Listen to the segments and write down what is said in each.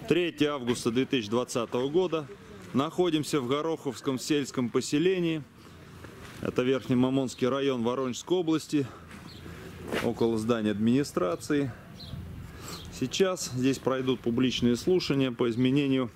3 августа 2020 года. Находимся в Гороховском сельском поселении. Это Верхний Мамонский район Воронежской области. Около здания администрации. Сейчас здесь пройдут публичные слушания по изменению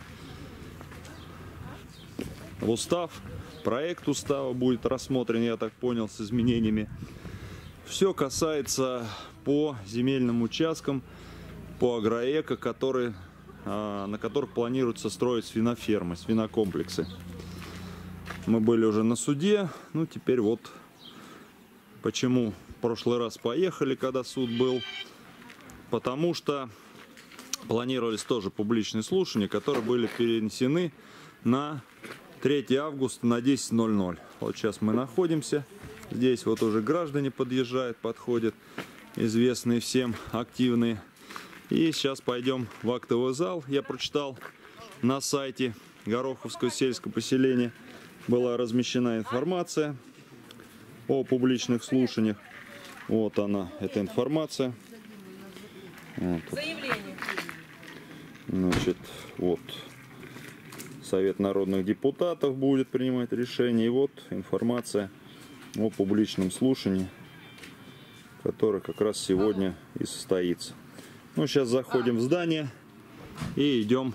в устав. Проект устава будет рассмотрен, я так понял, с изменениями. Все касается по земельным участкам, по агроэко, на которых планируется строить свинофермы, свинокомплексы. Мы были уже на суде, ну теперь вот почему в прошлый раз поехали, когда суд был. Потому что планировались тоже публичные слушания, которые были перенесены на 3 августа на 10:00. Вот сейчас мы находимся. Здесь вот уже граждане подъезжают, подходят, известные всем, активные. И сейчас пойдем в актовый зал. Я прочитал на сайте Гороховского сельского поселения. Была размещена информация о публичных слушаниях. Вот она, эта информация. Вот. Заявление. Значит, вот. Совет народных депутатов будет принимать решение. И вот информация о публичном слушании, которое как раз сегодня и состоится. Ну, сейчас заходим в здание и идем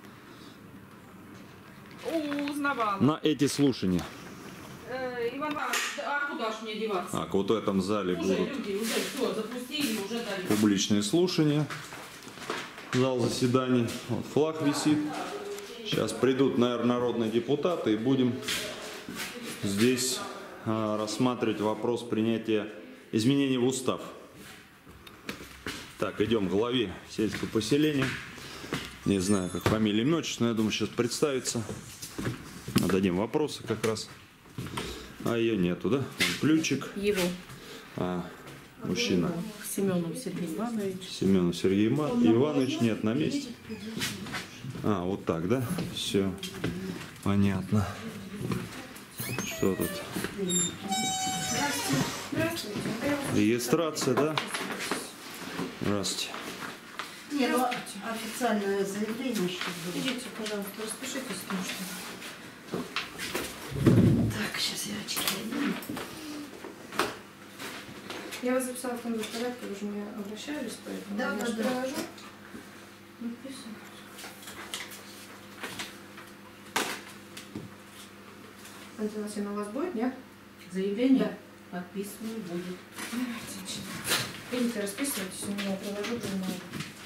на эти слушания. Иван Иванович, а куда ж мне деваться? Так, вот в этом зале Уже будут люди, уже все, запустили, уже дали. публичные слушания. Зал заседаний. Вот флаг висит. Сейчас придут, наверное, народные депутаты и будем здесь рассматривать вопрос принятия изменений в устав. Так, идем к главе сельского поселения. Не знаю, как фамилия, имя, отчество, но я думаю, сейчас представится. Зададим вопросы как раз. А ее нету, да? Вон ключик. Его. Мужчина. Семенов Сергей Иванович. Семенов Сергей Иванович нет на месте. Вот так, да? Все. Понятно. Что тут? Регистрация, да? Здравствуйте. Нет, ну, официальное заявление, чтобы... Идите, пожалуйста, распишитесь, потому что... Так, сейчас я очки одену. Я вас записала в том же порядке, вы же мне обращались, поэтому Да, я да, же да. провожу. Антина Васильевна, у вас будет, нет? Заявление подписываю будет. Отлично. Идите, расписывайтесь, у меня провожу, принимаю.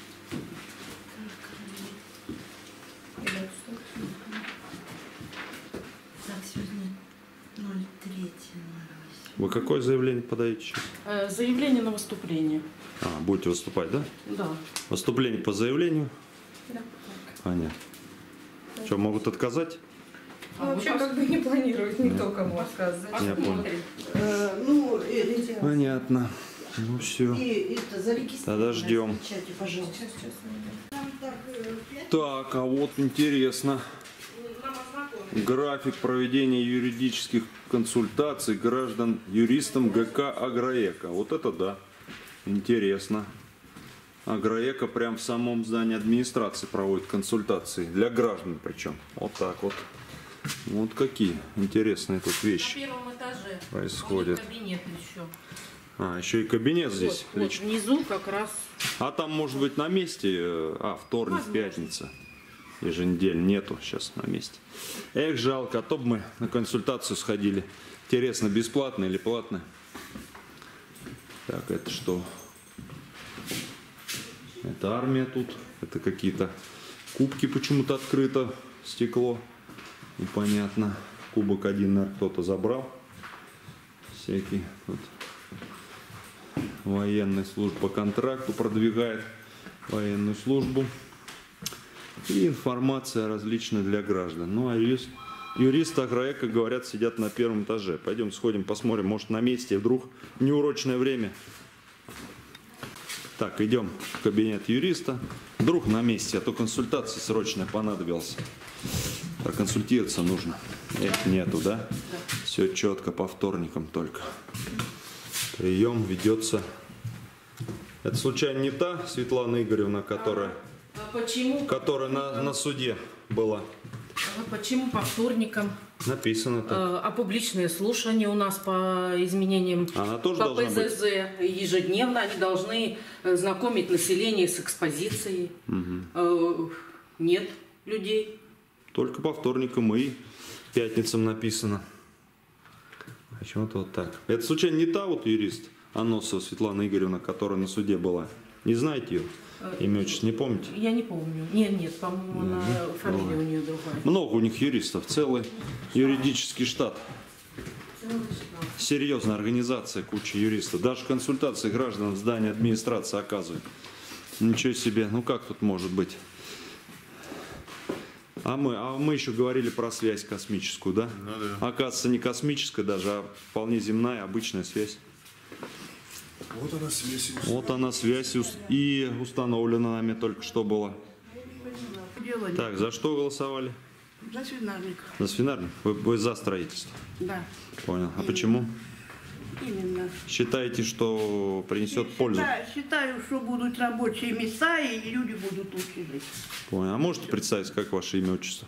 Так, сегодня 0,3. Вы какое заявление подаете сейчас? Заявление на выступление. Будете выступать, да? Да. Выступление по заявлению? Да. Понятно. Что, могут отказать? Ну, вообще, как бы не планирует никто кому отказывать. Я понял. Ну, эти... Понятно. Ну все. И это зарегистрировать. Тогда ждем. Отвечайте, пожалуйста. Сейчас. Там так, Так, а вот интересно. График проведения юридических консультаций граждан юристам ГК «Агроэко». Вот это да. Интересно. «Агроэко» прям в самом здании администрации проводит консультации. Для граждан причем. Вот так вот. Вот какие интересные тут На вещи первом этаже происходят. будет кабинет еще. Еще и кабинет здесь Вот лично. внизу как раз. А там может быть на месте, вторник, Возможно. пятница. Еженедельно нету сейчас на месте. Эх, жалко, а то бы мы на консультацию сходили. Интересно, бесплатно или платно? Так, это что? Это армия тут. Это какие-то кубки почему-то открыто. Стекло. Непонятно. Кубок один, наверное, кто-то забрал. Всякий тут. Военная служба по контракту продвигает военную службу. И информация различная для граждан. Ну, а юристы агроэко, говорят, сидят на первом этаже. Пойдем сходим, посмотрим, может на месте, вдруг неурочное время. Так, идем в кабинет юриста. Вдруг на месте, а то консультация срочная понадобилась. Проконсультироваться нужно. Нету, да? Все четко по вторникам только. Прием ведется. Это случайно не та Светлана Игоревна, которая... почему? которая на суде была. Почему по вторникам? Написано так. А публичные слушания у нас по изменениям Она тоже по должна быть. ПЗЗ ежедневно они должны знакомить население с экспозицией. Нет людей. Только по вторникам и пятницам написано. Почему-то вот так. Это случайно не та вот юрист Аносова Светлана Игоревна, которая на суде была? Не знаете ее? Имя, отчество не помните? Я не помню. Нет, по-моему, она фамилия у нее другая. Много у них юристов, целый юридический штат. Серьезная организация, куча юристов. Даже консультации граждан в здании администрации оказывают. Ничего себе, ну как тут может быть? А мы еще говорили про связь космическую, да? Ну да. Оказывается, не космическая даже, а вполне земная, обычная связь. Вот она связь. Вот она связь и установлена нами только что была. Делали. Так, за что голосовали? За свинарник. За свинарник? Вы за строительство? Да, Понял. А почему? именно. Считаете, что принесет пользу? Считаю, что будут рабочие места и люди будут лучше жить. Понял. А можете представить, как ваше имя, отчество?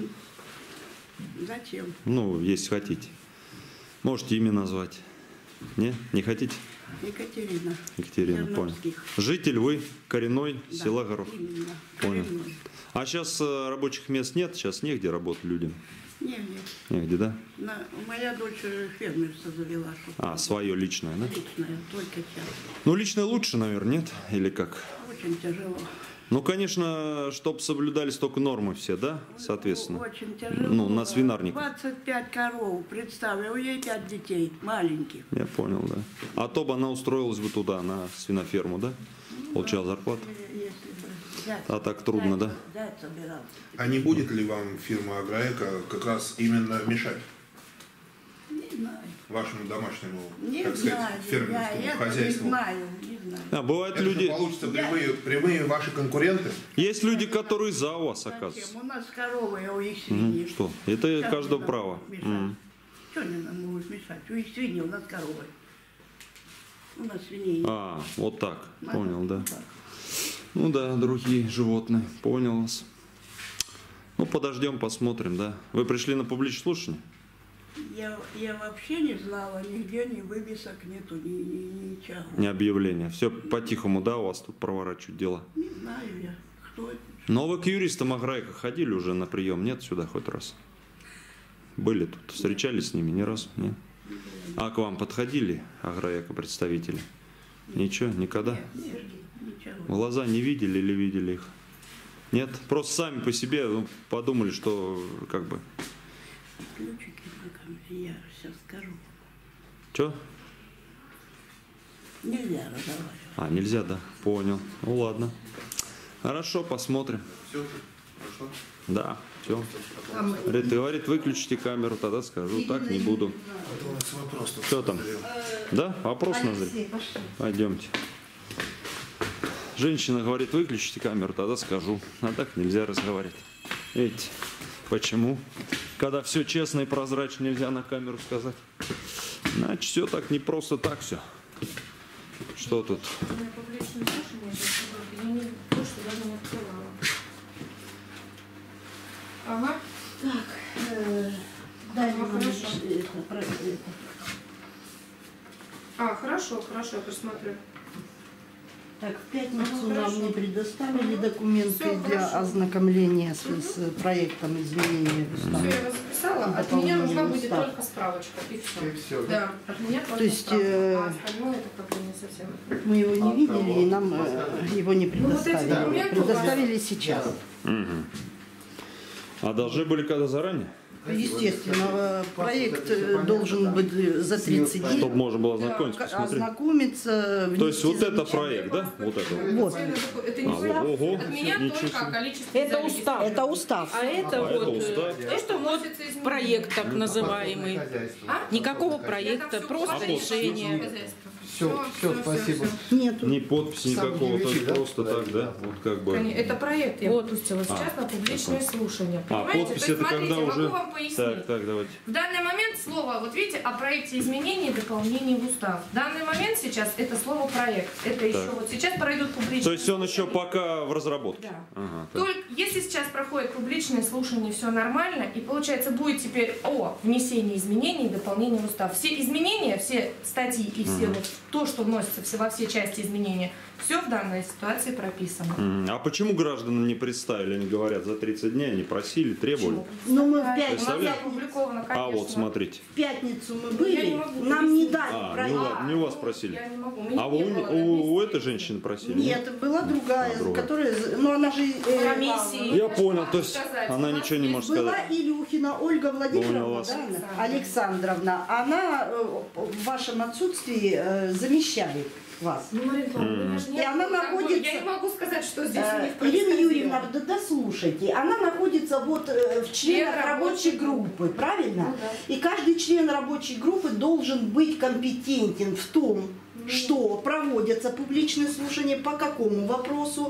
Зачем? Ну, если хотите. Можете имя назвать. Не? Не хотите? Екатерина. Екатерина, понял. Терновских. Житель вы коренной Да, села Горох. Именно. Понял. Коренной. А сейчас рабочих мест нет, сейчас негде работать людям. Негде. Негде, да? Моя дочь фермерство завела. А, свое личное, да? Личное, только час. Ну, личное лучше, наверное, нет? Или как? Очень тяжело. Ну, конечно, чтобы соблюдались только нормы все, да? Соответственно. Очень тяжело. Ну, на свинарниках. 25 коров, представь, у ей 5 детей, маленьких. Я понял, да. А то бы она устроилась бы туда, на свиноферму, да? Получала зарплату. Если бы зять- А так трудно, да? Зять собирал. А не будет ли вам фирма Агроэко как раз именно мешать Не знаю. вашему домашнему, Не так знаю. сказать, Я фермерскому это хозяйству? не знаю, не знаю. А бывают Это же люди, получится прямые ваши конкуренты. есть люди, которые за вас, Зачем? оказывается. У нас коровы, а у их свиньи. Что? Это Сейчас каждого не права. могут мешать. Что они нам могут мешать? У их свиньи, у нас коровы. У нас свиней. А, вот так. Понял, да. Вот так. Ну да, другие животные. Понял вас. Ну, подождем, посмотрим, да. Вы пришли на публичное слушание? Я вообще не знала, нигде ни вывесок нету, ничего. Не объявление. Все по-тихому, да, у вас тут проворачивают дела. Не знаю я, кто это. Но вы к юристам Агроэко ходили уже на прием? Нет сюда хоть раз? Были тут? Встречались с ними ни разу? Нет? А к вам подходили Агроэко представители? Ничего? Никогда? Нет, ничего. Глаза не видели или видели их? Нет? Просто сами по себе подумали, что как бы... Ключики на камере, я сейчас скажу. Что? Нельзя разговаривать. А, нельзя, да? Понял. Ну ладно. Хорошо, посмотрим. Все, хорошо. Да, все. Говорит, выключите камеру, тогда скажу. Так не буду. Это у нас вопрос. тут Что там? назрел. Да? Вопрос назрел? Пойдемте. Женщина говорит, выключите камеру, тогда скажу. А так нельзя разговаривать. Видите, почему? Когда все честно и прозрачно, нельзя на камеру сказать. Значит, все так не просто так все. Что тут? У меня публичное слушание сейчас, я не то, что даже не открывала. Ага. Дай Ну, мне хорошо. это. Хорошо, я просмотрю. Так, в пятницу Ну, нам хорошо. не предоставили документы Всё, для хорошо. ознакомления с проектом изменения устава. Все, я вас записала. От меня нужна будет только справочка. И все. Да, от меня только есть, справка. А остальное это как бы не совсем. Мы его не видели, и нам его не Ну, вот эти предоставили. документы Предоставили сейчас. А должны были когда заранее? Естественно, проект должен быть за 30 дней. Чтобы можно было ознакомиться, Да, посмотреть. ознакомиться. То есть вот внести это замечания. проект, да? Вот это. Вот. Это не Ого, От меня ничего только себе. количество. Это устав. Это устав. А это А это вот устав. это вот проект так называемый. Никакого проекта, просто решение. Все, спасибо. Нету. Ни подписи никакого, то есть просто так, да? Вот как бы. Это проект я выпустила сейчас на публичное слушание. А, Понимаете? подпись То есть, это когда смотрите, уже... могу вам пояснить. Так, давайте. В данный момент слово, вот видите, о проекте изменений и дополнений в устав. В данный момент сейчас это слово проект. Это еще вот сейчас пройдут публичные. То есть он еще пока в разработке? Да. Ага, так. Только если сейчас проходит публичное слушание, все нормально, и получается будет теперь о внесении изменений и дополнений в устав. Все изменения, все статьи и все вот то, что вносится во все части изменения, все в данной ситуации прописано. А почему гражданам не представили? Они говорят, за 30 дней они просили, требовали. Но мы в У нас Представляете? опубликовано, конечно. А вот смотрите. В пятницу мы Я были, не могу нам не объяснить. дали проект. Не у вас просили. Я не могу. А у этой женщины просили? Нет, была другая, другая. которая, ну она же... Комиссии. Я понял, то есть Сказать, она у нас ничего не есть может Была сказать. Илюхина Ольга Понял Владимировна, вас. да, Александровна. Она в вашем отсутствии замещает вас. Ну, Марина Павловна, у меня же И нет, она как бы, находится- Я не могу сказать, что здесь у них Ирина происходило. Юрьевна, да слушайте, она находится вот в членах рабочей группы, правильно? Ну да. И каждый член рабочей группы должен быть компетентен в том, что проводятся публичные слушания, по какому вопросу,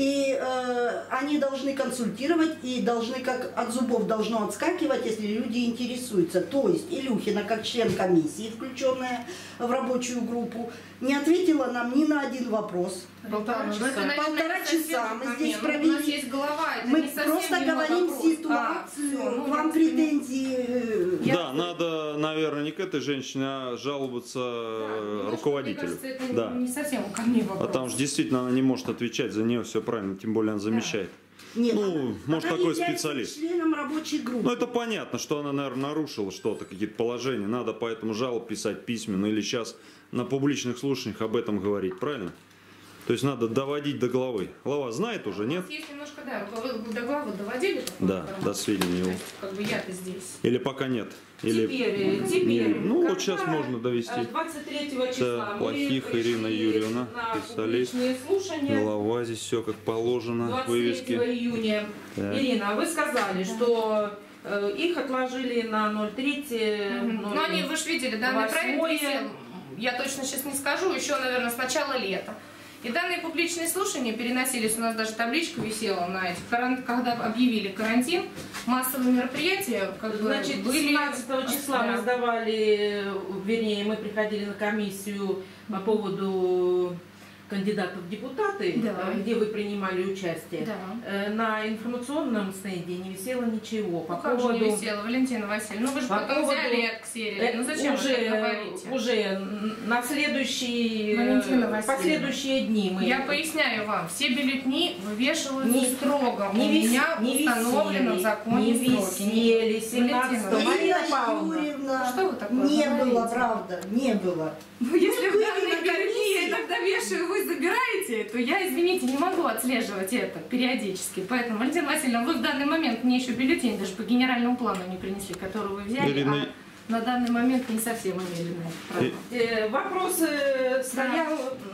и они должны консультировать, и должны, как от зубов должно отскакивать, если люди интересуются. То есть Илюхина, как член комиссии, включенная в рабочую группу, не ответила нам ни на один вопрос. Полтора Ну, часа. это полтора часа мы здесь У нас провели. есть голова, это Мы не совсем просто его говорим вопрос. ситуацию, всё, ну, к вам я претензии. Да, надо, наверное, не к этой женщине, а жаловаться немножко, руководителю. Мне кажется, это Да. не совсем ко мне А вопрос. там же действительно она не может отвечать за нее, все правильно, тем более она замещает. Нет, Ну, может, она такой является специалист. членом рабочей группы. Ну, это понятно, что она, наверное, нарушила что-то, какие-то положения. Надо поэтому жалоб писать письменно или сейчас на публичных слушаниях об этом говорить, правильно? То есть надо доводить до главы. Глава знает уже, нет? У нас есть немножко, да, вы до главы доводили такую Да, информацию? до сведения его. То есть, как бы я-то здесь. Или пока нет? Или... Теперь. Ну, вот Когда, сейчас можно довести. 23 Да, числа Плохих мы Ирина пришли Юрьевна, на специалист. публичные слушания. Голова здесь все как положено, 23 вывески. июня. Так. Ирина, вы сказали, что их отложили на 0,3. Ну, они, вы же видели, данный проект Восьмое. висел, я точно сейчас не скажу, еще, наверное, с начала лета. И данные публичные слушания переносились, у нас даже табличка висела на этих, когда объявили карантин, массовые мероприятия, как бы, Значит, были... 17 числа мы Да. сдавали, вернее, мы приходили на комиссию по поводу кандидатов в депутаты, Да. где вы принимали участие. Да. На информационном стенде не висело ничего. По Ну, как же поводу... не висела, Валентина Васильевна? Ну, вы же По потом поводу- взяли и отксерили. Ну, зачем вы так говорите? уже на следующие, Валентина Васильевна. последующие дни мы... Я поясняю вам, все бюллетени вывешиваются Не- строго. не У меня вис- не установлено в висели, законе не сроки. висели, 17 Валентина, Марина Ирина Павловна. Юрьевна, Ну, что вы такое не говорите? было, правда, не было. Ну, если Мы в были данные на бюллетени комиссии. я иногда вешаю, вы забираете, то я, извините, не могу отслеживать это периодически. Поэтому, Валентина Васильевна, вы в данный момент мне еще бюллетень даже по генеральному плану не принесли, который вы взяли, Ирина- а на данный момент не совсем имели на это право. Вопрос стоял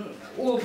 об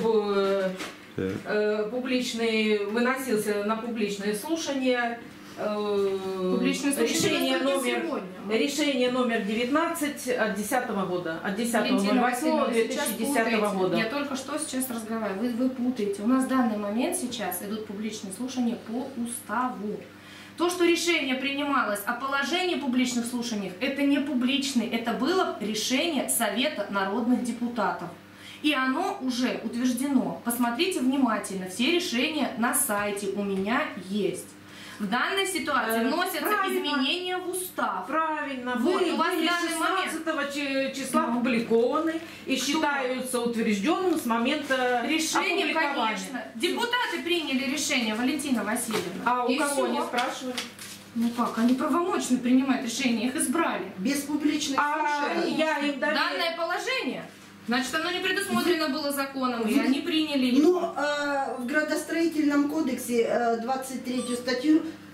публичной, выносился на публичные слушания. Публичные слушания решение у нас только номер, сегодня. решение номер 19 от 10 года, от Валентина Васильевна, вы сейчас 10.08.2010 путаете. года. Я только что сейчас разговариваю. Вы путаете. У нас в данный момент сейчас идут публичные слушания по уставу. То, что решение принималось о положении публичных слушаний, это не публичный, это было решение Совета народных депутатов. И оно уже утверждено. Посмотрите внимательно, все решения на сайте у меня есть. В данной ситуации вносятся правильно. изменения в устав. Правильно, Вот, вы у вас были в данный момент. 16 числа опубликованы и считаются утвержденным с момента Решение, опубликования. конечно. Депутаты приняли решение, Валентина Васильевна. А у И кого всё. не спрашивали? Ну как, они правомочны принимать решения, их избрали. Без публичных слушаний. Я им Данное положение, значит, оно не предусмотрено было законом, и они приняли его. Но в градостроительном кодексе 23 статью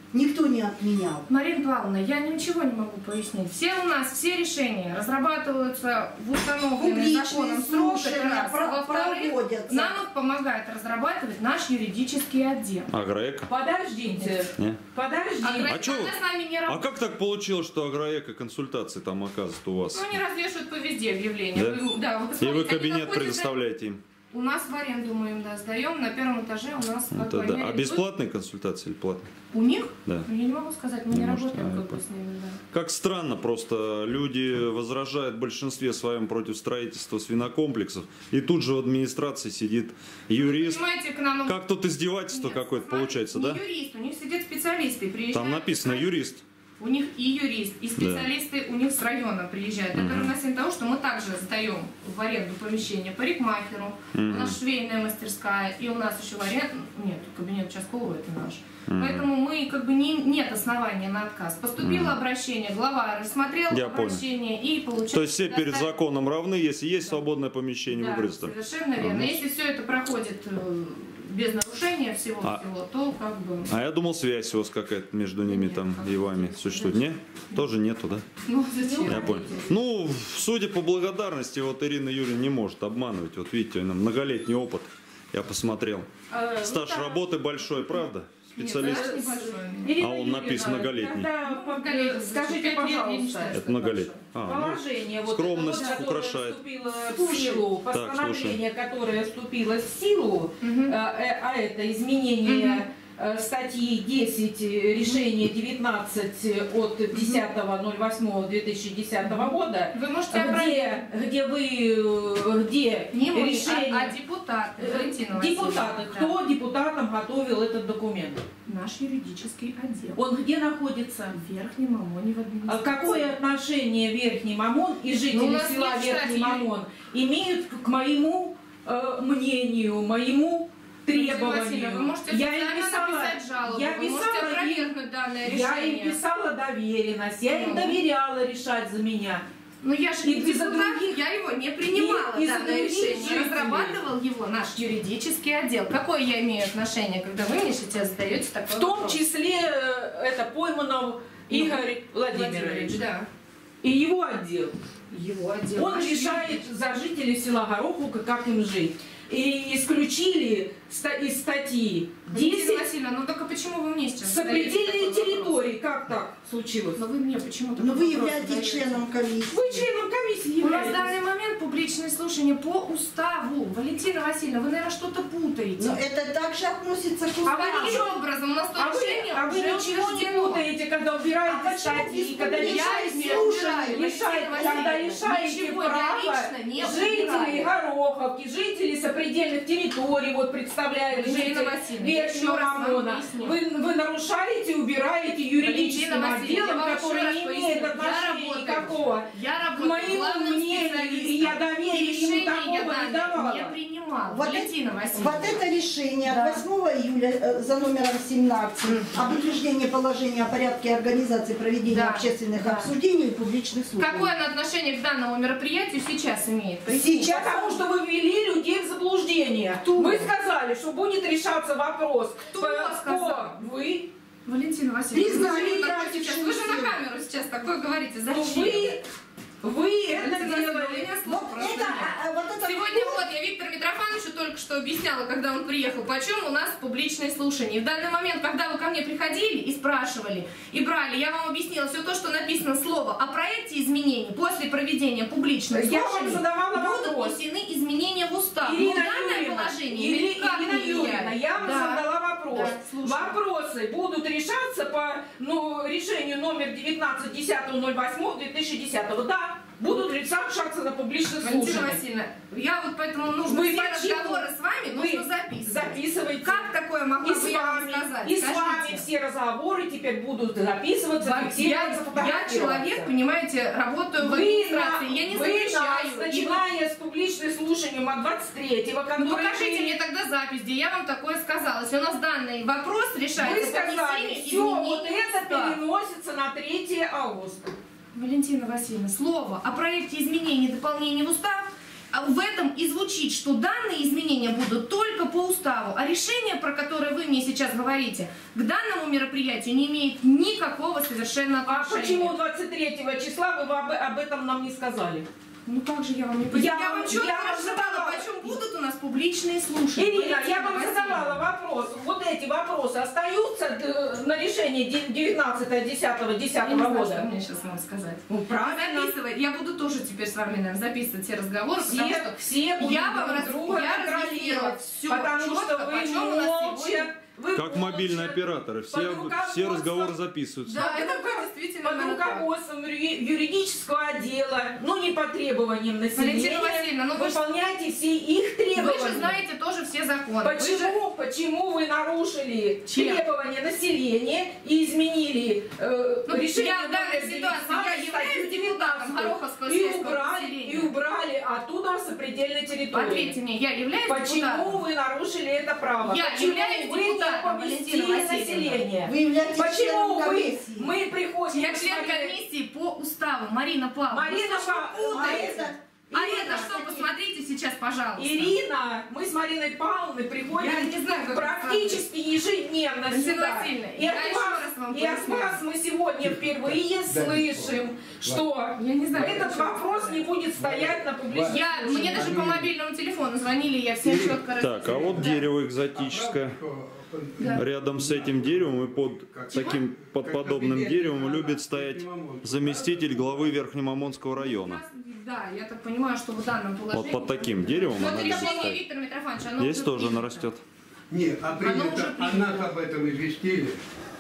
Никто не отменял. Марина Павловна, я ничего не могу пояснить. Все у нас, все решения разрабатываются в установленный законом срок, это раз. Во-вторых, нам их помогает разрабатывать наш юридический отдел. Агроэко? Подождите. Не? Подождите. А чё вы- с нами не А работает. как так получилось, что Агроэко консультации там оказывают у вас? Ну, они развешивают по везде объявления. Да? Вы И вы посмотрите, они кабинет находятся- предоставляете им? У нас в аренду мы им, да, сдаем. На первом этаже у нас... как Это бы, да. они А арендуют. бесплатные консультации или платные? У них? Да. Ну, я не могу сказать, мы Не не можете, работаем я как бы с ними, да. Как странно, просто люди возражают в большинстве своем против строительства свинокомплексов, и тут же в администрации сидит юрист. Понимаете, к нам... Как тут издевательство Нет, какое-то смотрите, получается, не да? юрист, у них сидят специалисты, приезжают. Там написано юрист. У них и юрист, и специалисты у них с района приезжают. Это равносильно того, что мы также сдаем в аренду помещение парикмахеру, у нас швейная мастерская, и у нас еще в аренду... Нет, кабинет участкового это наш. Поэтому мы как бы нет основания на отказ. Поступило обращение, глава рассмотрел Я обращение и получил... То есть все перед законом равны, если есть свободное помещение, Да, выбрать там. совершенно верно. Если все это проходит без нарушения всего-всего, то как бы... А я думал, связь у вас какая-то между ними Нет, там как и вами связь? существует. Не? Тоже нету, да? Ну, зачем? Я понял. Ну, судя по благодарности, вот Ирина Юрьевна не может обманывать. Вот видите, она многолетний опыт. Я посмотрел. Стаж работы большой, правда? Специалист. Нет, небольшой. Ирина А он Юрьевна, написан многолетний. тогда Многолетний, скажите, 5 лет, я не пожалуйста, считаю, что Это многолетний. большой. положение, вот скромность это вот, которое украшает. вступило в силу, постановление, которое вступило в силу, а это изменение статьи 10, решение 19 от 10.08.2010 года, Вы можете обратиться. где Не мы, решение... а депутат. Валентина Васильевна. Депутаты. Да. Кто депутатам готовил этот документ? Наш юридический отдел. Он где находится? В Верхнем Мамоне в А администрации. какое отношение Верхний Мамон и Ну, у жители нас села нет, Верхний кстати, Мамон имеют к моему мнению, моему Васильевна, требованию? вы можете Я им официально писала, написать жалобу, я вы можете писала им, опровергнуть данное я решение. им писала доверенность, я им Ну. доверяла решать за меня. Но я же И не из-за депутат, других- я его не принимала, из-за данное других решение. жителей. Разрабатывал его наш юридический отдел. Какое я имею отношение, когда вы мне сейчас задаете такой В том вопрос? числе это Пойманов Игорь Владимирович Да. и его отдел. Его отдел. Он Наш решает за жителей села Гороховка, как им жить. И исключили из статьи Валентина 10 Васильевна, ну только почему вы мне сейчас сопредельные задаете такой территории. Как так случилось? вопрос? Но вы мне почему-то Но вы такой вопрос являетесь задаете. членом комиссии. Вы членом комиссии У нас в являетесь. данный момент публичные слушания по уставу. Валентина Васильевна, вы, наверное, что-то путаете. Но это также относится к А уставу. вы Каким образом? У нас то А вы решение уже ничего не утверждено. путаете, когда убираете А почему статьи, когда без лишаете, публичных слушаний, лишаете, Валентина когда Васильевна, лишаете ничего я права лично не жителей убираю. Гороховки, жителей сопредельных территорий, вот представляют Валентина жители Васильевна, еще Верхнего раз вам Мамона. объясню. Вы нарушаете, убираете юридическим Валентина Васильевна, отделом, я вам который еще раз не поясню. имеет Я отношения работаю. никакого. Я К работаю моему главным мнению, специалистом. и я доверия ему Решение такого я не данное давала. не принимала. Вот Валентина Васильевна. Вот это решение Да. от 8 июля за номером 17 об утверждении положения о порядке организации проведения Да. общественных Да. обсуждений и публичных слушаний. Какое оно отношение к данному мероприятию сейчас имеет? Сейчас Потому что вы ввели людей в заблуждение. Кто? Вы сказали, что будет решаться вопрос. Кто сказал? Вы. Валентина Васильевна, Признали вы, же такое играющую сейчас, вы же на силу. камеру сейчас такое говорите. Ну, Зачем? вы это Валентина Васильевна, у делали. меня слов Вот просто это, нет. вот это Сегодня вот я Виктору Митрофановичу только что объясняла, когда он приехал, почем у нас публичные слушания. И в данный момент, когда вы ко мне приходили и спрашивали, и брали, я вам объяснила все то, что написано слово о проекте изменений после проведения публичных Я вам слушаний. задавала Будут вопрос. внесены изменения в устав. Ирина Но данное Юрьевна, положение никак Ирина не влияет. Юрьевна, я вам Да. задала вопрос. Да, слушаю. Вопросы будут решаться по решению номер 19.10.08.2010. Да, будут решаться на публичных Валентина слушаниях. Васильевна, я вот поэтому нужно Вы все почему? разговоры с вами Вы нужно записывать. записывайте. Как такое могла И бы с я вам вами, сказать? и с Скажите. вами все разговоры теперь будут записываться, Я фиксироваться, фотографироваться. человек, понимаете, работаю в администрации, я не запрещаю. начиная с публичных слушаний от 23-го, Ну, который покажите мне тогда запись, где я вам такое сказала. Если у нас данный вопрос вы решается по сказали, внесению все, вот изменений в это устав. переносится на 3 августа. Валентина Васильевна, слово о проекте изменений и дополнений в устав в этом и звучит, что данные изменения будут только по уставу, а решение, про которое вы мне сейчас говорите, к данному мероприятию не имеет никакого совершенно отношения. А почему 23 числа вы об этом нам не сказали? Ну как же я вам не понимаю? Я вам четко рассказала, почему будут у нас публичные слушания. Ирина, я вам задавала вопрос. Вот эти вопросы остаются на решение 19.10.10 года? Что мне сейчас вам сказать? Ну, правильно. Записывать. Я буду тоже теперь с вами, наверное, записывать все разговоры, потому что все будут я вам друг друга контролировать. все Потому что вы молча... Как мобильные операторы, все разговоры записываются. Да, это действительно под руководством юридического отдела, ну не по требованиям населения, выполняйте все их требования. Вы же знаете тоже все законы. Почему вы нарушили требования населения и изменили решение в данной ситуации я являюсь депутатом Гороховского сельского и убрали оттуда сопредельной территории? Ответьте мне, я являюсь депутатом. Почему вы нарушили это право? Я являюсь депутатом. Население. Вы являетесь Почему членом комиссии? Мы приходим... Я член комиссии по уставу, Марина Павловна. Марина Павловна, Ирина, что, посмотрите сейчас, пожалуйста. Ирина, мы с Мариной Павловной приходим практически ежедневно сюда. И от вас мы сегодня впервые слышим, что этот вопрос не будет стоять на публичном. Мне даже по мобильному телефону звонили, я все четко расписала. Так, а вот дерево экзотическое. Рядом с этим деревом и под подобным деревом любит стоять заместитель главы Верхнемамонского района. Да, я так понимаю, что в данном положении... Вот под таким деревом она любит стоять. Виктор Митрофанович, оно Здесь тоже она растет. Нет, а принято, нас об этом известили.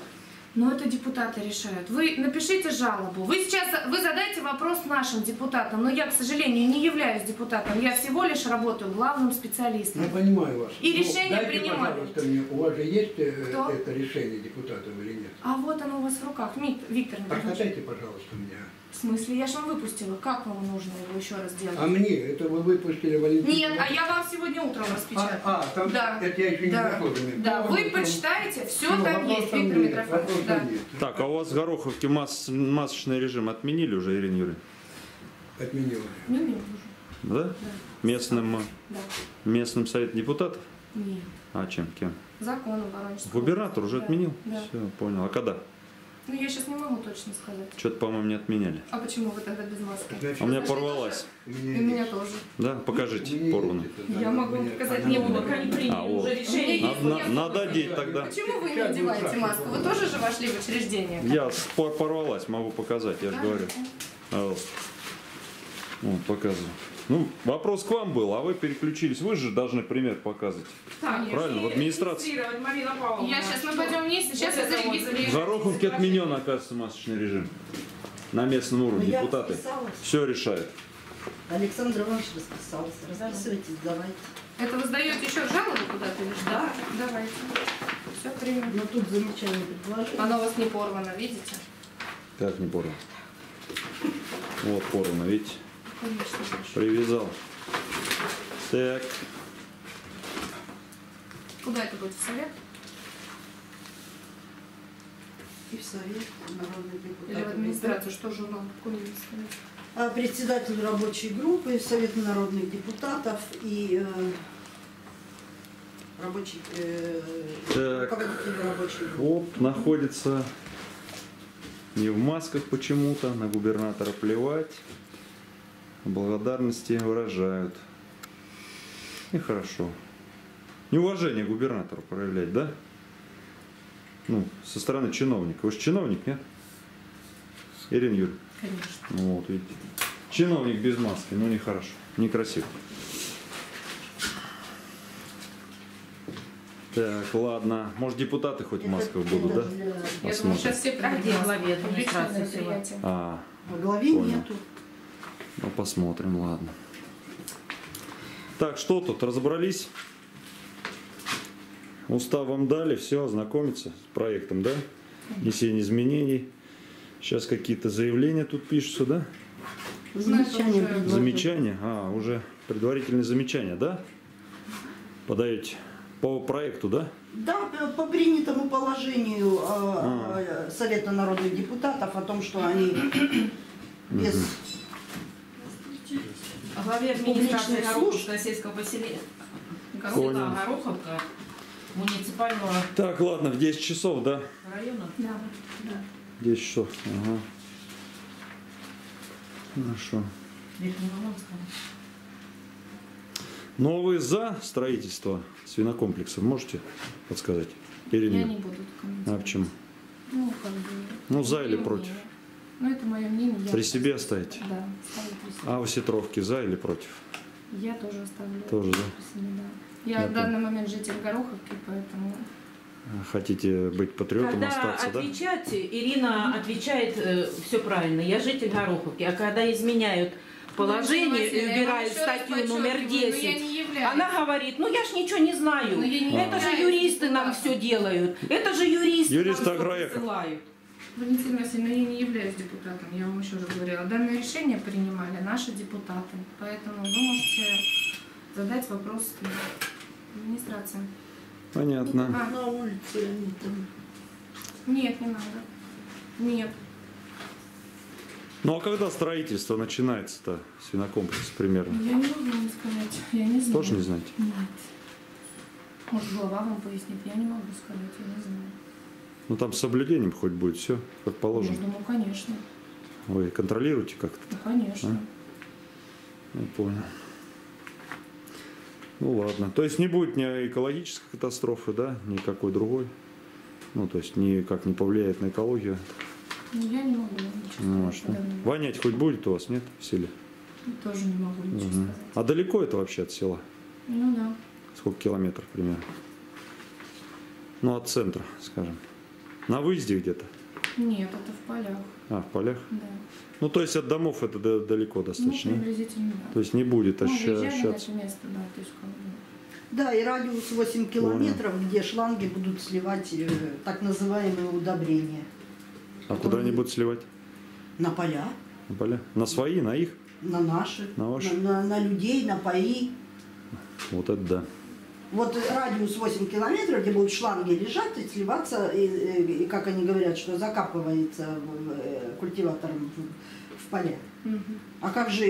Но это депутаты решают. Вы напишите жалобу. Вы задайте вопрос нашим депутатам, но я, к сожалению, не являюсь депутатом. Я всего лишь работаю главным специалистом. Я понимаю вас. И решение дайте, принимаю. Пожалуйста, мне, у вас же есть это решение депутатов или нет? А вот оно у вас в руках, Виктор Митрофанович. Прокатайте, пожалуйста, меня. В смысле? Я же вам выпустила. Как вам нужно его еще раз делать? А мне? Это вы выпустили, Валентина? Нет, а я вам сегодня утром распечатала. Там это я еще не дошел до меня. Да, вы почитаете, все там есть, Виктор Митрофанович. Да. Так, а у вас в Гороховке масочный режим отменили уже, Ирина Юрьевна? Отменила. Отменили уже. Да? Да. Местным советом депутатов? Нет. А чем? Кем? Закон Воронежского. Губернатор уже отменил? Да. Все, понял. А когда? Ну, я сейчас не могу точно сказать. Что-то, по-моему, не отменяли. А почему вы тогда без маски? А у меня порвалась. У меня тоже. Да? Покажите порвано. Я могу показать, не буду, пока не приняли уже решение. Надо одеть тогда. Почему вы не одеваете маску? Вы тоже же вошли в учреждение? Я порвалась, могу показать, я же говорю. Вот, показываю. Ну, вопрос к вам был, а вы переключились. Вы же должны пример показывать. Так, правильно, в администрации. Я сейчас, мы пойдем вместе, сейчас я зарегистрирую. В Гороховке отменен, оказывается, масочный режим. На местном уровне депутаты все решают. Александр Иванович расписался. Расписывайтесь, давайте. Это вы сдаете еще жалобу куда-то или что? Да. Давайте. Все примем. Но тут замечание предложение. Оно у вас не порвано, видите? Как не порвано? Вот порвано, видите? Конечно. Привязал. Так. Куда это будет? В совет? И в совет, народный депутат. Или в администрацию? Что же у нас? Какой совет? Председатель рабочей группы, Совет народных депутатов и руководитель рабочей группы. Вот находится не в масках почему-то, на губернатора плевать. Благодарности выражают. И хорошо. Неуважение к губернатору проявлять, да? Ну, со стороны чиновника. Вы же чиновник, нет? Ирина Юрьевна? Конечно. Вот, видите. Чиновник без маски, ну нехорошо, некрасиво. Так, ладно. Может, депутаты хоть в масках будут, да? Я думаю, сейчас все Где главе администрации? Во главе понял. нету. Ну, посмотрим, ладно. Так, что тут, разобрались? Устав вам дали, все, ознакомиться с проектом, да? Внесение изменений. Сейчас какие-то заявления тут пишутся, да? Замечание предложили. Замечания? А, уже предварительные замечания, да? Подаете по проекту, да? Да, по принятому положению Совета народных депутатов о том, что они без главе администрации публичных служб. Гороховского сельского поселения села Гороховка муниципального Так, ладно, в 10 часов, да? района. Да. 10 часов. Ага. Хорошо. Верхневолынского. Но вы за строительство свинокомплекса можете подсказать? Или Я нет? не буду А комментировать. почему? Ну, как бы... Ну, за или мое против? мнение. Ну, это мое мнение. Я При себе оставите? Да, ставлю при себе. А Осетровки за или против? Я тоже оставлю. Тоже, да? при себе, да. Я Я в данный момент житель Гороховки, поэтому... Хотите быть патриотом, Когда остаться, да? отвечать, Ирина отвечает все правильно. Я житель Гороховки. А когда изменяют положение и убирают статью номер 10, она говорит, ну я ж ничего не знаю. Это же юристы нам все делают. Это же юристы Юристы нам всё Агроэко. присылают. Валентина Васильевна, я не являюсь депутатом, я вам еще раз говорила. Данное решение принимали наши депутаты, поэтому вы можете задать вопрос администрации. Понятно. На улице они там. Нет, не надо. Нет. Ну а когда строительство начинается-то, свинокомплекс примерно? Я не могу вам сказать. Я не знаю. Тоже не знаете? Нет. Может, глава вам пояснит. Я не могу сказать, я не знаю. Ну там с соблюдением хоть будет все, как Я положено. думаю, конечно. Вы контролируете как-то? Ну, конечно. Я понял. Ну ладно. То есть не будет ни экологической катастрофы, да, никакой другой? Ну то есть никак не повлияет на экологию? Ну, я не могу вам ничего Ну, сказать. а что? по данному. Вонять хоть будет у вас, нет, в селе? Тоже не могу ничего Мгм. сказать. А далеко это вообще от села? Ну да. Сколько километров примерно? Ну от центра, скажем. На выезде где-то? Нет, это в полях. А, в полях? Да. Ну то есть от домов это далеко Ну, достаточно? да? приблизительно, да. То есть не будет Ну, выезжали на ощущаться? это место, да, то есть как бы. Да, и радиус 8 километров, где шланги будут сливать так называемые удобрения. А куда они будут сливать? На поля, На поля? На свои, на их? на наши, На ваши? на людей, на паи. Вот это да. Вот радиус 8 километров, где будут шланги лежать и сливаться, и как они говорят, что закапывается культиватором в поля. Мгм. А как же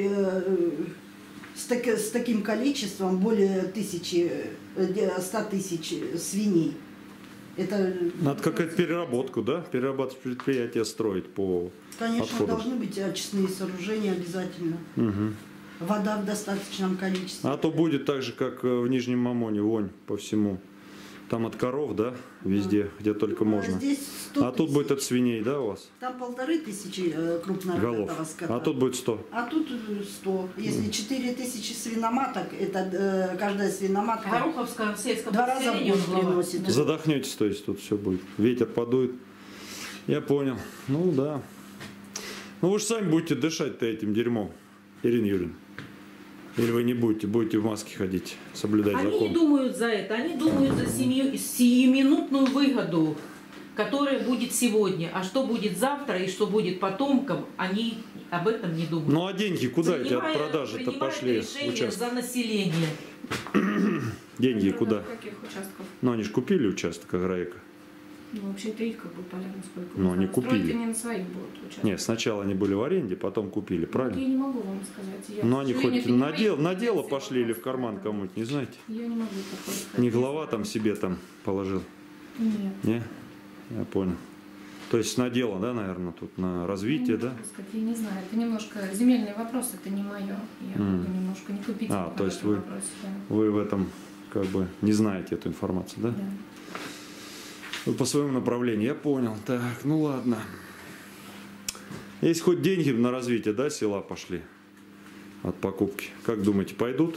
с таким количеством более 100 тысяч свиней? Это, Надо какая-то переработку, да? Перерабатывать предприятие строить по конечно, отходам. должны быть очистные сооружения обязательно. Мгм. Вода в достаточном количестве. А то будет так же, как в Нижнем Мамоне, вонь по всему. Там от коров, да, везде, где только можно. Здесь 100 А тут тысяч. будет от свиней, да, у вас? Там 1500 крупнорогатого Голов. скота. А тут будет 100. А тут 100. Если 4000 свиноматок, это каждая свиноматка Гороховского сельского 2 раза в поселения год глава. приносит. Задохнетесь, то есть тут все будет. Ветер подует. Я понял. Ну да. Ну вы же сами будете дышать-то этим дерьмом, Ирина Юрьевна. Или вы не будете, будете в маске ходить, соблюдать Они закон. не думают за это, они думают за сиюминутную выгоду, которая будет сегодня. А что будет завтра и что будет потомкам, они об этом не думают. Ну а деньги куда эти от Принимая- продажи-то принимая пошли? решение Участки? за население. Деньги куда? Каких участков? Ну они же купили участок Агроэко. Ну, вообще-то их как бы поля, насколько Ну, я они знаю. купили. Строить они на своих будут участвовать. Нет, сначала они были в аренде, потом купили, Вот правильно? я не могу вам сказать. Я, Но к они сожалению, хоть это не на мои дело компетенции пошли или в вопросы, карман поэтому кому-то, не знаете? Я не могу такое сказать. Не глава там себе там положил? Нет. Не? Я понял. То есть на дело, да, наверное, тут на развитие, Я да? не могу сказать, я не знаю. Это немножко земельный вопрос, это не мое. Я как бы немножко не компетентна то есть в этом вы- вопросе, да. Вы в этом как бы не знаете эту информацию, да? Да. Вы по своему направлению, я понял. Так, ну ладно. Есть хоть деньги на развитие, да, села пошли от покупки. Как думаете, пойдут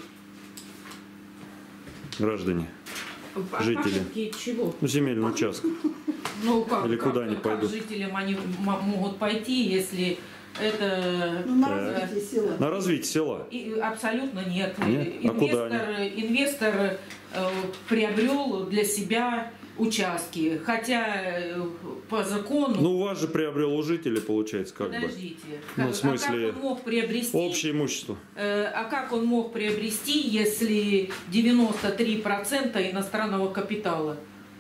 граждане, жители? Покупки чего? Ну, земельный участок. Ну, как, Или куда как- они как пойдут? жителям они могут пойти, если это Ну, на Да. развитие села. На развитие села. абсолютно нет. Нет? А куда Инвестор приобрел для себя участки, хотя по закону. Ну, у вас же приобрел у жителей, получается, как бы. Подождите. Ну, в А смысле, как он мог приобрести? Общее имущество. А как он мог приобрести, если 93% иностранного капитала?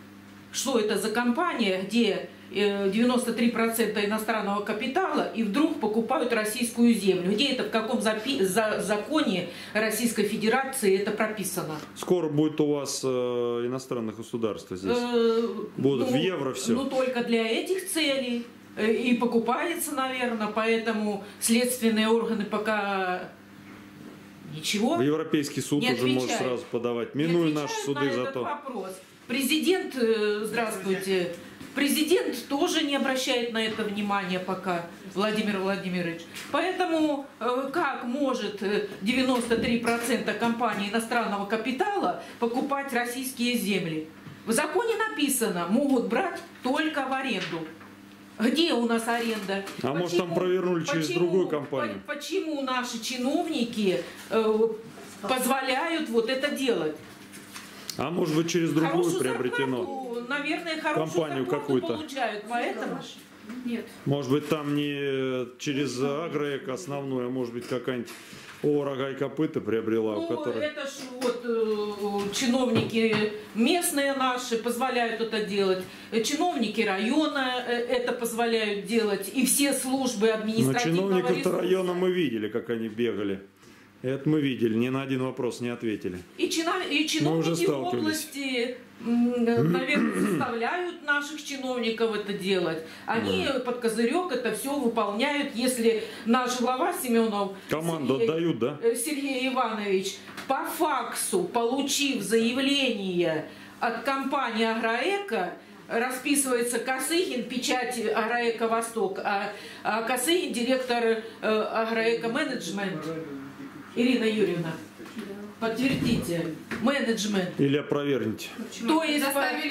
что это за компания, где 93% иностранного капитала и вдруг покупают российскую землю. Где это, в каком законе Российской Федерации это прописано? Скоро будет у вас иностранных государств здесь? Будут в евро все? Ну, только для этих целей. И покупается, наверное, поэтому следственные органы пока ничего. В Европейский суд уже может сразу подавать, минуя наши суды за то. Вопрос. Президент, здравствуйте, президент тоже не обращает на это внимания пока, Владимир Владимирович. Поэтому как может 93% компаний иностранного капитала покупать российские земли? В законе написано, могут брать только в аренду. Где у нас аренда? А может там провернули через другую компанию? Почему наши чиновники позволяют вот это делать? А может быть через другую приобретено? Зарплату, наверное, хорошую компанию какую-то получают, поэтому... Нет. Может быть там не через Агроэк основную, а может быть какая-нибудь Рога и Копыта приобрела, ну, у которой... это ж вот чиновники местные наши позволяют это делать, чиновники района это позволяют делать, и все службы административного ресурса. Но чиновников района мы видели, как они бегали. Это мы видели, ни на один вопрос не ответили. И чиновники в области, наверное, заставляют наших чиновников это делать. Они под козырек это все выполняют, если наш глава Семенов, команду отдают, да? Сергей Иванович, по факсу, получив заявление от компании Агроэко, расписывается Косыгин, печать Агроэко Восток, а Косыгин директор Агроэко Менеджмент. Ирина Юрьевна, подтвердите, менеджмент. Или опровергните. То есть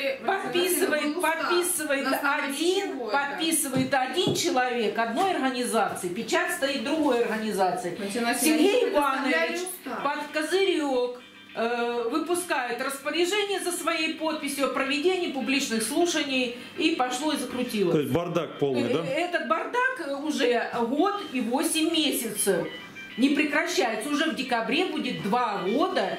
подписывает один человек одной организации, печать стоит другой организации. Сергей Иванович под козырек выпускает распоряжение за своей подписью о проведении публичных слушаний, и пошло и закрутилось. То есть бардак полный, да? Этот бардак уже год и 8 месяцев. Не прекращается. Уже в декабре будет 2 года,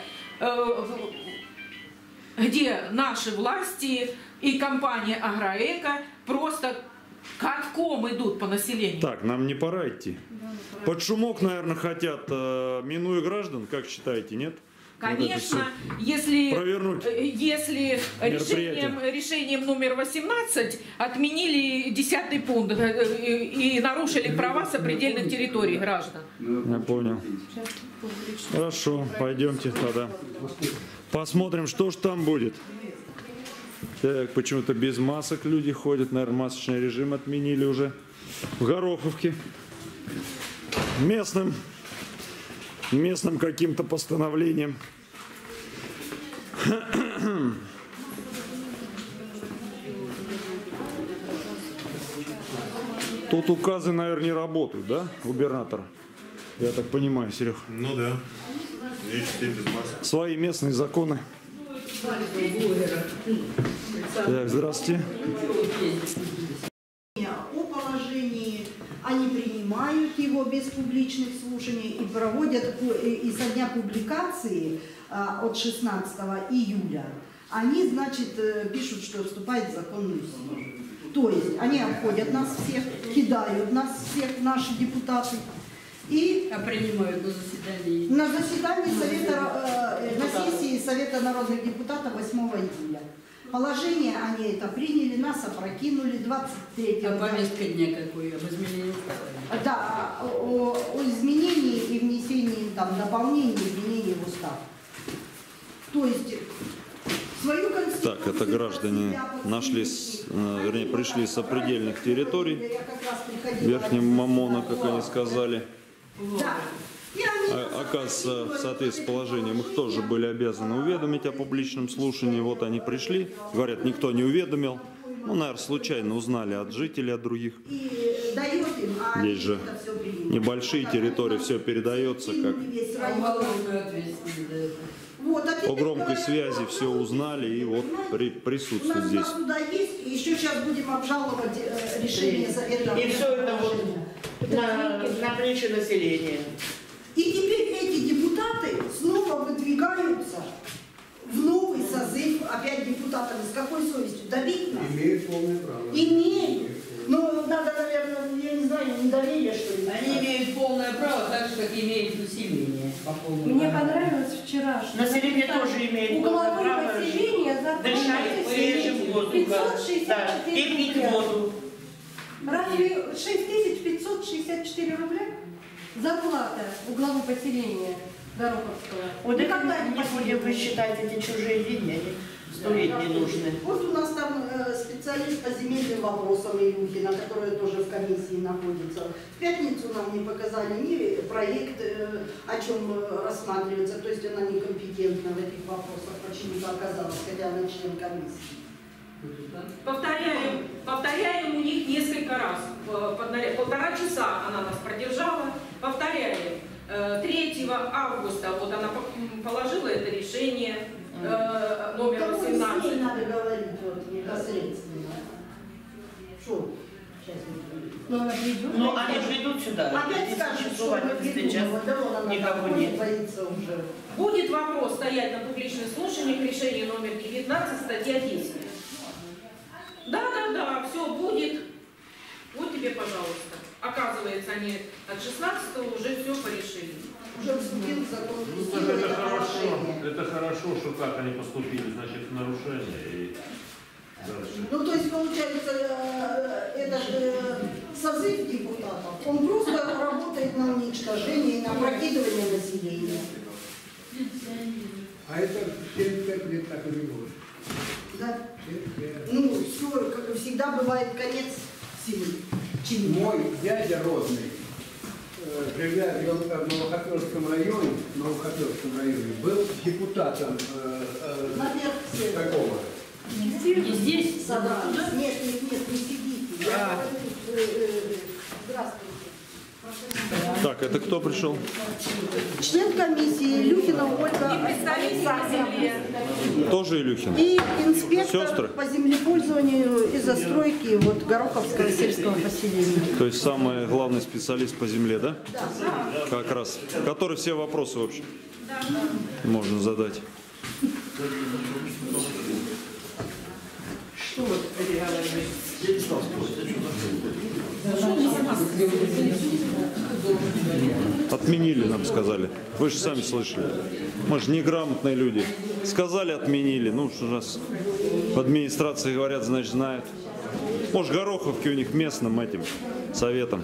где наши власти и компания Агроэко просто катком идут по населению. Так, нам не пора идти. Под шумок, наверное, хотят, минуя граждан, как считаете, нет? Конечно, если мероприятие. решением номер 18 отменили 10-й пункт и нарушили права сопредельных территорий граждан. Я понял. Хорошо, пойдемте тогда. Посмотрим, что ж там будет. Так, почему-то без масок люди ходят. Наверное, масочный режим отменили уже в Гороховке. Местным каким-то постановлением. Тут указы, наверное, не работают, да, губернатор? Я так понимаю, Серег. Ну да. Свои местные законы. Так, здравствуйте. О положении они принимают его без публичных слушаний и проводят, и со дня публикации от 16 июля, они, значит, пишут, что вступает в законную силу. То есть они обходят нас всех, кидают нас всех, наши депутаты. И принимают на заседании. На заседании на сессии Совета народных депутатов 8 июля. Положение они это приняли, нас опрокинули 23 А повестка дня какой? Об изменении устава? Да, о изменении и внесении, там, дополнений, изменений в устав. То есть свою конституцию... Так, это граждане нашлись, вернее, пришли с сопредельных территорий, Верхнего Мамона, как они сказали. Да. Оказывается, в соответствии с положением их тоже были обязаны уведомить о публичном слушании. Вот они пришли, говорят, никто не уведомил. Ну, наверное, случайно узнали от жителей, от других. Здесь же небольшие территории, все передается как по громкой связи, все узнали и вот присутствует здесь. У нас есть, еще сейчас будем обжаловать решение Совета. И все это вот на плечи населения. И теперь эти депутаты снова выдвигаются в новый Совет. созыв опять депутатам. С какой совестью? Добить нас? Имеют полное право. Имеют. Ну, надо, наверное, я не знаю, недоверие, что ли. Они имеют полное право, так же, как имеет население. По полному Мне праву. понравилось вчера, что Население тоже имеет полное Угловое право поселение дышать свежим воздухом. 564 И пить рубля. воду. Разве 6564 рубля? зарплата углового поселения Гороховского. Вот это Никогда не будем высчитать эти чужие деньги, они стоить не нужны. Вот у нас там специалист по земельным вопросам Илюхина, который тоже в комиссии находится. В пятницу нам не показали ни проект, о чем рассматривается, то есть она некомпетентна в этих вопросах, почему-то оказалась, хотя она член комиссии. Повторяем у них несколько раз. Полтора часа она нас продержала. Повторяем. 3 августа вот она положила это решение номер 18. С ней надо говорить вот, непосредственно. Что? Сейчас Но она придет. Ну, они придут сюда. опять скажут, что мы придумали, да вон она никого там нет. боится уже. Будет вопрос стоять на публичных слушаниях, решение номер 19, статья 10. Да, все будет. Вот тебе, пожалуйста. Оказывается, они от 16-го уже все порешили. Уже вступил в закон. Это хорошо, что так они поступили, значит, нарушение. И дальше. Ну, то есть, получается, это же созыв депутатов, он просто работает на уничтожение, на прокидывание населения. А это 75 лет так и не было. Да? 75. Ну, все, как и всегда, бывает конец силы. Мой дядя родный, живя в Новохоперском районе, был депутатом Наверх все. такого. И здесь Собрались. Нет, не сидите. Я говорю, здравствуйте. Так, это кто пришел? Член комиссии Илюхина Ольга Александровна. Тоже Илюхин? И инспектор Сестры? по землепользованию и застройке вот, Гороховского сельского поселения. То есть самый главный специалист по земле, да? Да. Как раз. Который все вопросы вообще можно задать. Что вот Отменили, нам сказали. Вы же сами слышали. Мы же неграмотные люди. Сказали, отменили. Ну, что раз в администрации говорят, значит, знают. Может, Гороховки у них местным этим советом.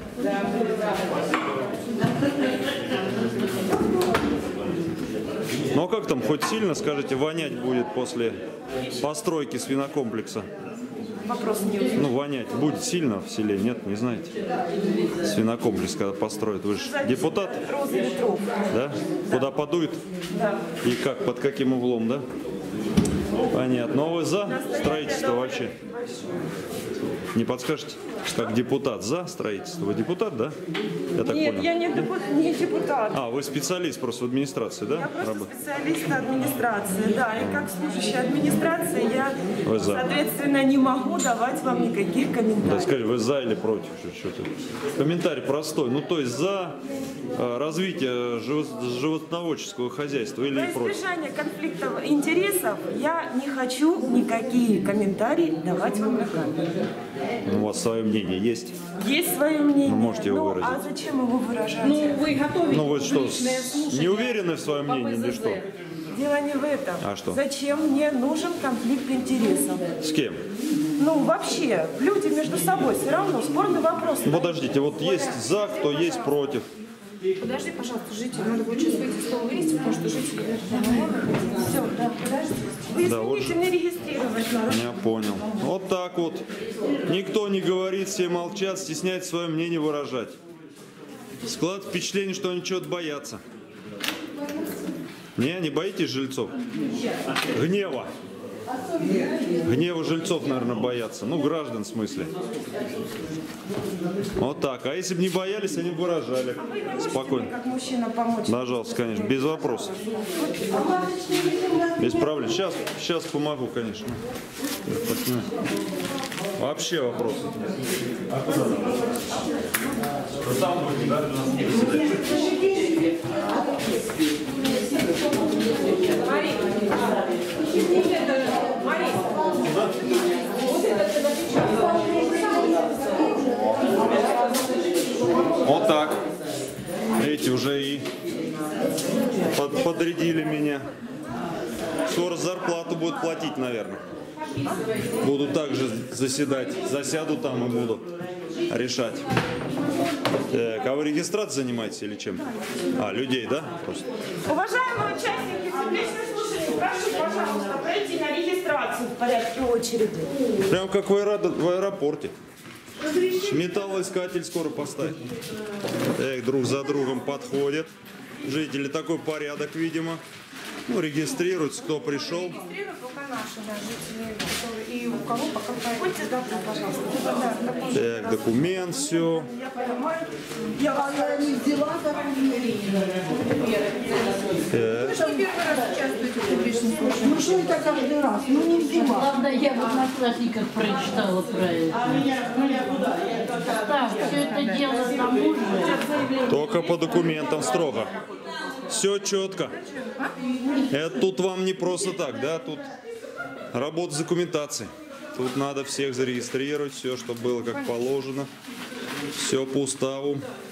Ну, а как там, хоть сильно, скажите, вонять будет после постройки свинокомплекса? Вопрос не узнал. Ну, вонять будет сильно в селе, нет, не знаете? Свинокомплекс, когда построят. Вы же депутат? Да? Куда подует? Да. И как, под каким углом, да? Понятно. Но вы за строительство вообще? Не подскажете? Как депутат за строительство? Вы депутат, да? Я так Нет, понял. я не депутат. А, вы специалист просто в администрации, да? Я просто Работаете? специалист администрации, да. И как служащая администрации я, Вы за. соответственно, не могу давать вам никаких Да, комментариев. скажите, вы за или против? Что-то. Комментарий простой. Ну, то есть за развитие животноводческого хозяйства или Во против? избежание конфликтов интересов я не хочу никакие комментарии давать вам на камеру. Ну, у вас свое мнение есть? Есть свое мнение. Ну, можете его Ну, выразить. а зачем его выражать? Ну, вы готовите Ну, вы что, публичное слушание не уверены в своем по мнении или ПЗЖ? что? Дело не в этом. А что? Зачем мне нужен конфликт интересов? С кем? Ну, вообще, люди между собой все равно спорный вопрос. Ну, подождите, вот есть за, кто есть против. Подожди, пожалуйста, жители. Надо будет сейчас выйти с того вынести, потому что жители... Все, да, подожди. Вы Да, вот извините, же. мне регистрировать надо. Я понял. Вот так вот. Никто не говорит, все молчат, стесняются свое мнение выражать. Склад впечатление, что они чего-то боятся. Не боитесь жильцов? Гнева. Гнева жильцов, наверное, боятся. Ну, граждан в смысле. Вот так. А если бы не боялись, они бы выражали. Спокойно. Как мужчина помочь. Пожалуйста, конечно, без вопросов. Без проблем. Сейчас помогу, конечно. Вообще вопросы. Марина, подрядили меня. Скоро зарплату будут платить, наверное. Буду также заседать. Засяду там и буду решать. Так, а вы регистрацией занимаетесь или чем? А, людей, да? Просто. Уважаемые участники публичных слушаний, прошу, пожалуйста, пройти на регистрацию в порядке очереди. Прям как в аэропорте. Металлоискатель скоро поставить. Так, друг за другом подходят. Жители, такой порядок, видимо. Ну, регистрируются, кто пришел. Регистрирую пока наши, да, жители, и у кого пока будьте добры, пожалуйста. Так, документ, все. Я понимаю. Я не взяла Так. Что первый раз участвуете в публичном слушании? Ну что это каждый раз? Ну не взяла. Ладно, я в одноклассниках прочитала про это. Так, все это дело таможня. Только по документам строго. Все четко. Это тут вам не просто так, да? Тут работа с документацией. Тут надо всех зарегистрировать, все, чтобы было как положено. Все по уставу.